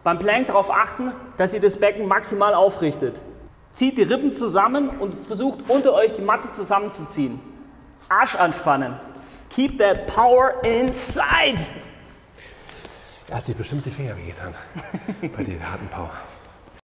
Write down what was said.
Beim Plank darauf achten, dass ihr das Becken maximal aufrichtet. Zieht die Rippen zusammen und versucht unter euch die Matte zusammenzuziehen. Arsch anspannen. Keep that power inside. Er hat sich bestimmt die Finger wehgetan bei der harten Power.